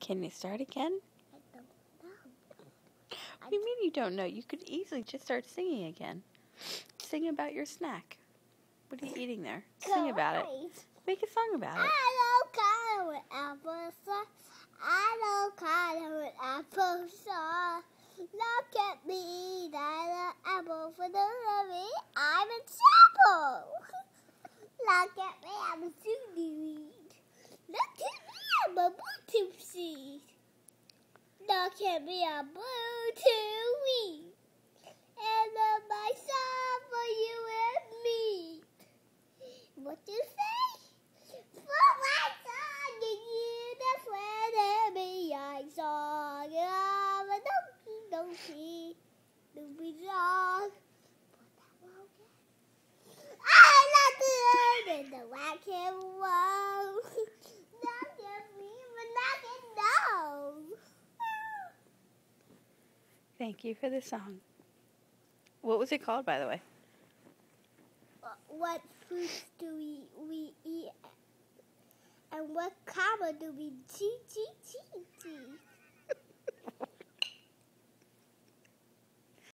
Can you start again? I don't know. What do you mean you don't know? You could easily just start singing again. Sing about your snack. What are you eating there? Sing about it. Make a song about it. Avocado with applesauce. Avocado with applesauce. Look at me, that apple for the living. I'm a apple. Look at me, I'm a seaweed. Look at me, I'm a blue seed. Look at me, I'm blue weed. And my song for you and me. What you say? For my song and you, that's when me I song of a donkey song. I love the earth and the white can walk. Not just me, but not can know. Thank you for the song. What was it called, by the way? What foods do we eat? And what color do we see?